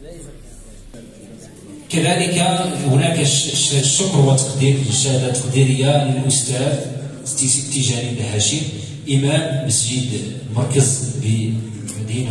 كذلك هناك الشكر والتقدير، الشهاده التقديريه للاستاذ تيجاني بن هاشم، امام مسجد مركز بمدينه